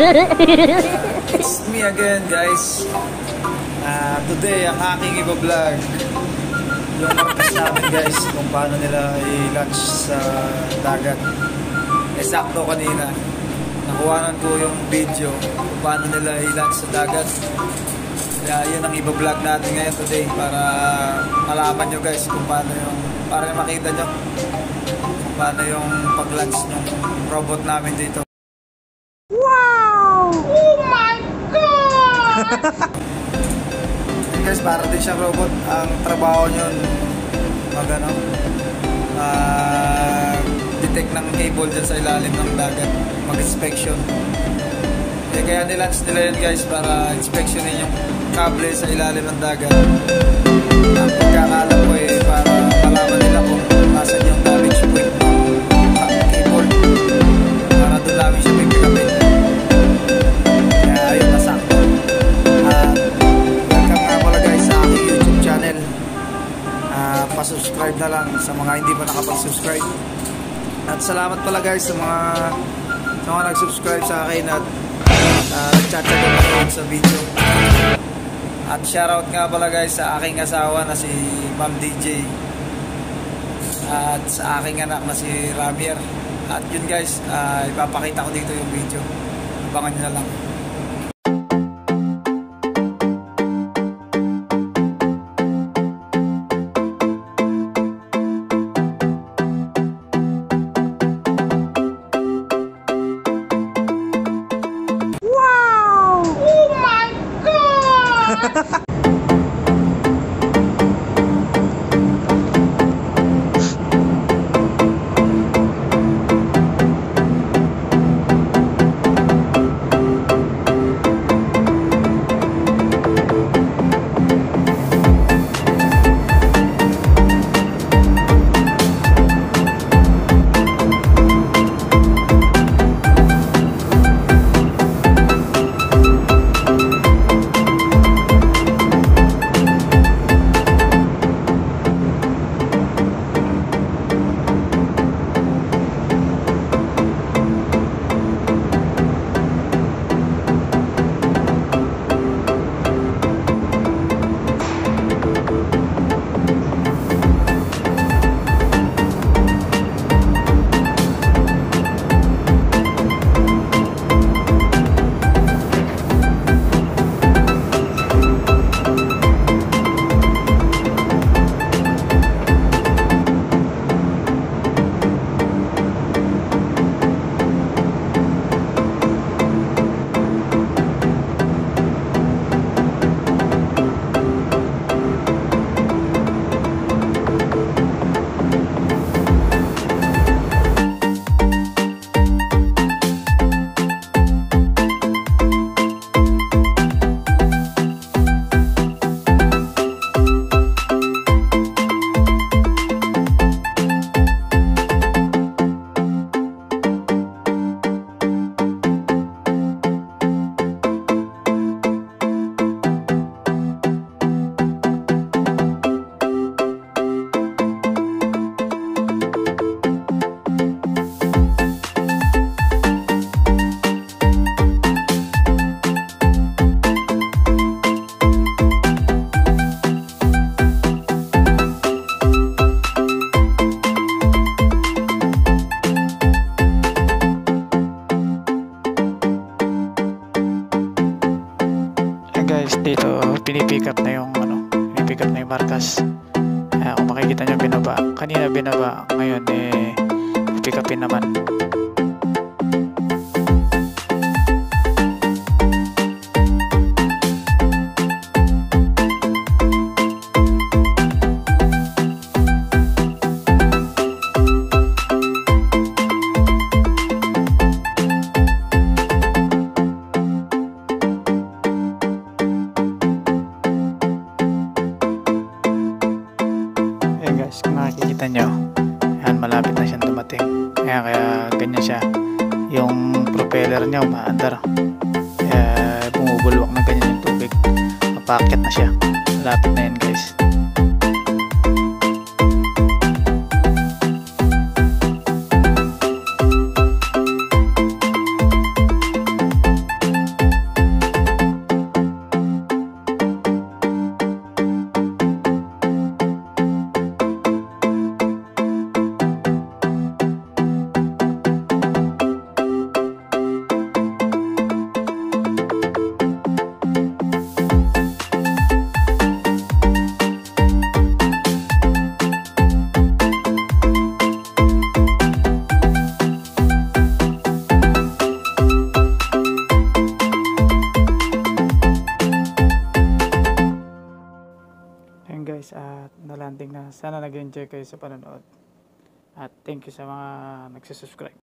It's me again, guys. Today, ang aking iba-vlog yung markas namin, guys, kung paano nila i-launch sa dagat. Sakto kanina, nakuhanan ko yung video kung paano nila i-launch sa dagat. Kaya yun ang iba-vlog natin ngayon today para malaman nyo, guys, kung paano yung, para makita nyo kung paano yung pag-launch ng robot namin dito. Wow! Oh my God! Guys, para din siyang robot. Ang trabaho nyo detect ng cable dyan sa ilalim ng dagat, mag-inspection. Kaya nilaunch nila yun, guys, para inspectionin yung kable sa ilalim ng dagat. Ang pagkakalam ko para malaman nila kung nasan yung damage point ng cable, para doon namin siya may pick-upin. Kaya ayun, nasakto. Welcome nga pala, guys, sa aking YouTube channel. Pa-subscribe na lang sa mga hindi pa nakapag-subscribe. At salamat pala, guys, sa mga nag-subscribe sa akin at nag-chat-chat naman sa video. At shoutout nga pala, guys, sa aking asawa na si Ma'am DJ at sa aking anak na si Ramier. At yun, guys, ipapakita ko dito yung video. Abangan nyo na lang. Guys, dito pinipick up na yung markas. Kung makikita nyo, binaba kanina, ngayon pick upin naman. Kung nakikita nyo, yan, malapit na siyang dumating. Kaya ganyan siya. Yung propeller niya umaandar. Kaya bumubulwak na ganyan yung tubig. Mapakit na siya. Malapit na yan, guys. guys at nalanding na. Sana nag-enjoy kayo sa panonood. At thank you sa mga nagsusubscribe.